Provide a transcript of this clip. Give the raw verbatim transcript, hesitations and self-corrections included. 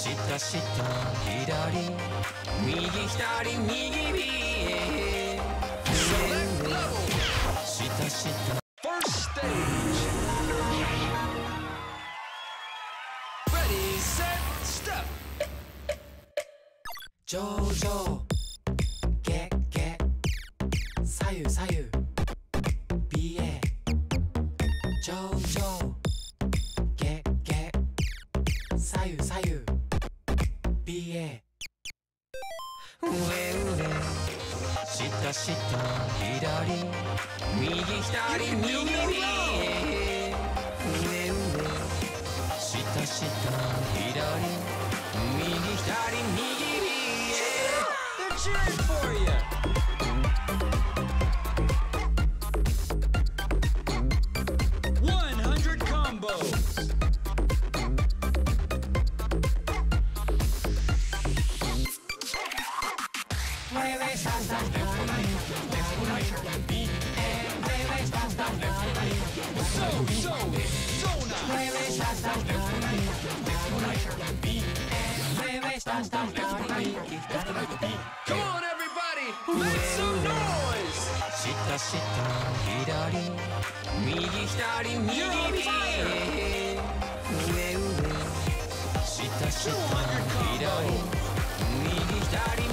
下下左右左右右下下 First stage. Ready, set, step. 上上下下左右左右 ビーエー 上上下下左右左右 ビーエー 上上下下左右左右右上上下下左右左右 They're cheering for you. one hundred combos. So, so, so nice. Come on, everybody, make some noise. 下下左右左右右上上下下左右左